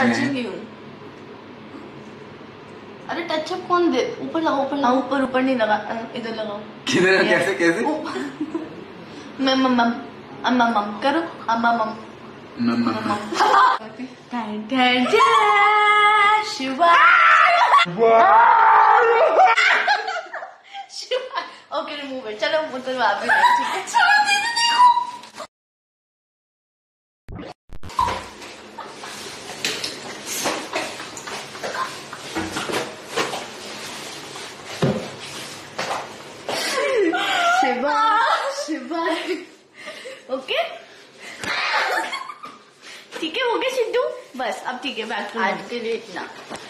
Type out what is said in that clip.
Touching you. अरे touch-up कौन दे? ऊपर लगाओ, ऊपर लगाओ। ऊपर ऊपर नहीं लगा, इधर लगाओ। किधर? कैसे कैसे? मम करो, शिवा। Okay remove it. चलो उधर आप भी नहीं, ठीक है। शिवा शिवा ओके ठीक है, हो गया सिद्धू। बस अब ठीक है, बैक आज के लिए इतना।